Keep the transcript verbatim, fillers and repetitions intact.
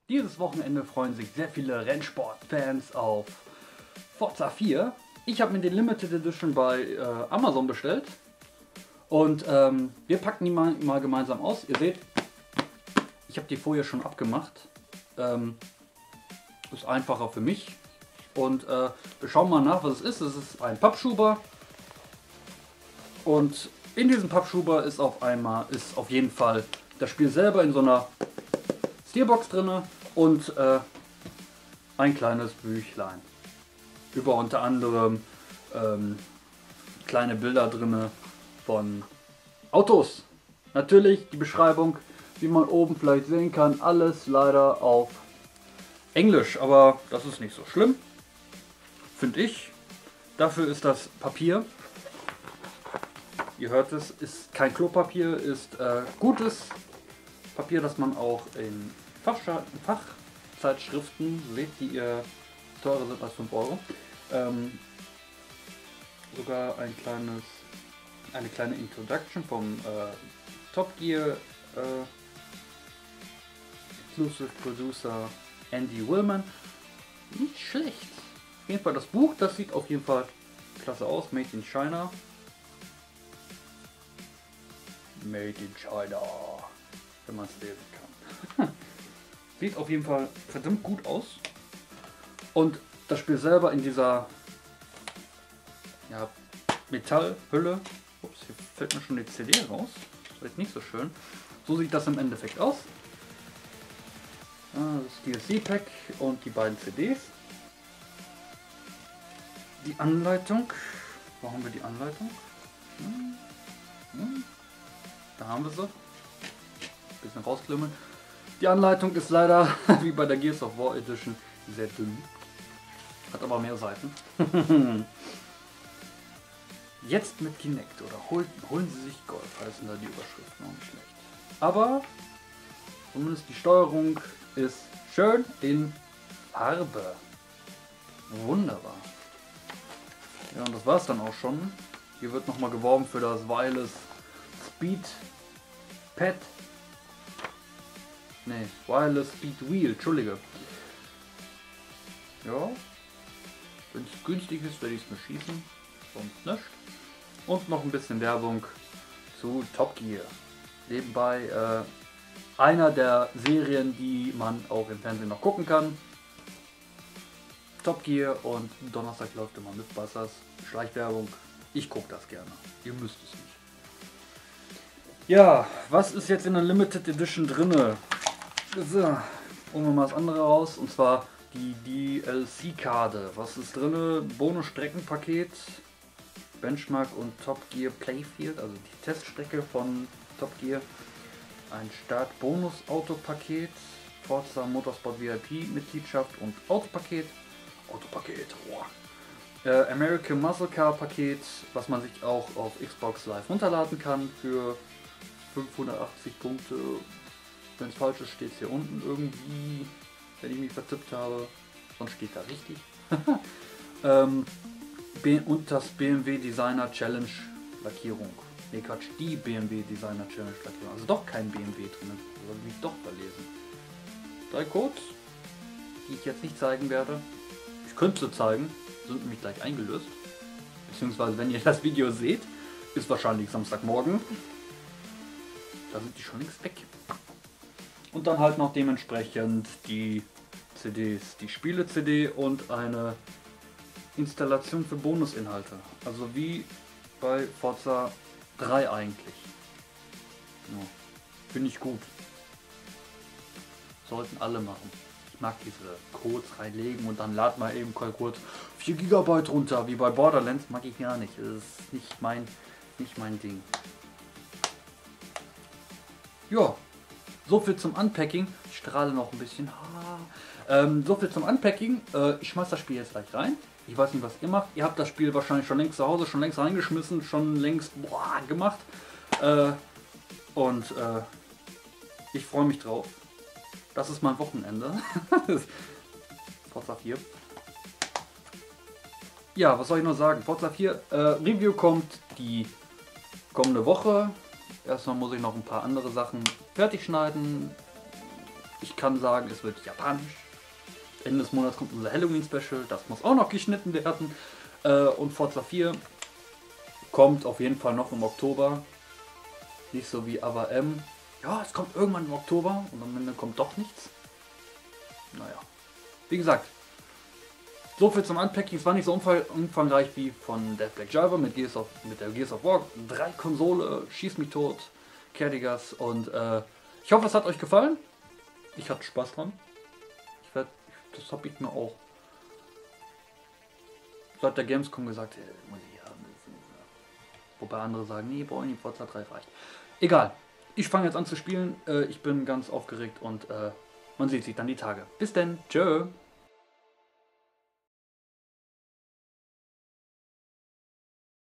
Dieses Wochenende freuen sich sehr viele Rennsport-Fans auf Forza vier. Ich habe mir den Limited Edition bei äh, Amazon bestellt und ähm, wir packen die mal, mal gemeinsam aus. Ihr seht, ich habe die Folie schon abgemacht. Ähm, ist einfacher für mich. Und äh, wir schauen mal nach, was es ist. Es ist ein Pappschuber. Und in diesem Pappschuber ist auf einmal, ist auf jeden Fall das Spiel selber in so einer Steelbox drin und äh, ein kleines Büchlein. Über unter anderem ähm, kleine Bilder drin von Autos. Natürlich die Beschreibung, wie man oben vielleicht sehen kann, alles leider auf Englisch, aber das ist nicht so schlimm, finde ich. Dafür ist das Papier, ihr hört es, ist kein Klopapier, ist äh, gutes Papier, das man auch in Fachscha Fachzeitschriften seht, die ihr teurer sind als fünf Euro. Ähm, sogar ein kleines, eine kleine Introduction vom äh, Top Gear äh, Exclusive Producer Andy Willman. Nicht schlecht. Auf jeden Fall das Buch, das sieht auf jeden Fall klasse aus. Made in China. Made in China. Wenn man es lesen kann. Sieht auf jeden Fall verdammt gut aus. Und das Spiel selber in dieser ja, Metallhülle. Ups, hier fällt mir schon die C D raus. Das ist nicht so schön. So sieht das im Endeffekt aus. Das D L C-Pack und die beiden C Ds. Die Anleitung. Wo haben wir die Anleitung? Hm. Hm. Da haben wir sie. Bisschen rausklimmen. Die Anleitung ist leider, wie bei der Gears of War Edition, sehr dünn. Hat aber mehr Seiten. Jetzt mit Kinect oder hol, holen Sie sich Golf, heißen da die Überschriften, auch nicht schlecht. Aber zumindest die Steuerung ist schön in Farbe. Wunderbar. Ja, und das war es dann auch schon. Hier wird nochmal geworben für das Wireless Speed Pad. Ne, Wireless Speed Wheel, Entschuldige. Ja, wenn es günstig ist, werde ich es mir schießen, sonst nicht. Und noch ein bisschen Werbung zu Top Gear. Nebenbei äh, einer der Serien, die man auch im Fernsehen noch gucken kann. Top Gear, und Donnerstag läuft immer Mythbusters. Schleichwerbung. Ich gucke das gerne. Ihr müsst es nicht. Ja, was ist jetzt in der Limited Edition drinne? So, holen wir mal das andere raus, und zwar die D L C-Karte. Was ist drinne? Bonus-Streckenpaket, Benchmark und Top Gear Playfield, also die Teststrecke von Top Gear. Ein Start-Bonus-Autopaket, Forza Motorsport V I P-Mitgliedschaft und Autopaket. Autopaket, oh. äh, American Muscle Car Paket, was man sich auch auf Xbox Live runterladen kann für fünfhundertachtzig Punkte. Wenn es falsch ist, steht es hier unten irgendwie, wenn ich mich vertippt habe. Sonst steht da richtig. ähm, und das B M W Designer Challenge Lackierung. Ne, Quatsch, die B M W Designer Challenge Lackierung. Also doch kein B M W drin. Das soll ich doch verlesen. Drei Codes, die ich jetzt nicht zeigen werde. Ich könnte sie zeigen, sind nämlich gleich eingelöst. Beziehungsweise, wenn ihr das Video seht, ist wahrscheinlich Samstagmorgen. Da sind die schon längst weg. Und dann halt noch dementsprechend die C Ds, die Spiele-C D und eine Installation für Bonusinhalte. Also wie bei Forza drei eigentlich. Ja, finde ich gut. Sollten alle machen. Ich mag diese Codes reinlegen und dann lad mal eben kurz vier Gigabyte runter, wie bei Borderlands. Mag ich gar nicht. Das ist nicht mein, nicht mein Ding. Ja. So viel zum Unpacking. Ich strahle noch ein bisschen. Ähm, so viel zum Unpacking. Äh, ich schmeiß das Spiel jetzt gleich rein. Ich weiß nicht, was ihr macht. Ihr habt das Spiel wahrscheinlich schon längst zu Hause, schon längst reingeschmissen, schon längst boah, gemacht. Äh, und äh, ich freue mich drauf. Das ist mein Wochenende. Forza vier. Ja, was soll ich noch sagen? Forza vier äh, Review kommt die kommende Woche. Erstmal muss ich noch ein paar andere Sachen fertig schneiden. Ich kann sagen, es wird japanisch. Ende des Monats kommt unser Halloween-Special, das muss auch noch geschnitten werden. Äh, und Forza vier kommt auf jeden Fall noch im Oktober. Nicht so wie Ava M. Ja, es kommt irgendwann im Oktober und am Ende kommt doch nichts. Naja, wie gesagt, so viel zum Unpacking. Es war nicht so umfangreich wie von Death Black Java mit, Gears of, mit der Gears of War. Drei Konsole, schieß mich tot, Kerdigas und äh, ich hoffe, es hat euch gefallen. Ich hatte Spaß dran. Ich werd, das habe ich mir auch seit der Gamescom gesagt, hey, muss ich haben. Wobei andere sagen, nee, boah, die Forza drei reicht. Egal, ich fange jetzt an zu spielen. Äh, ich bin ganz aufgeregt und äh, man sieht sich dann die Tage. Bis denn, tschö.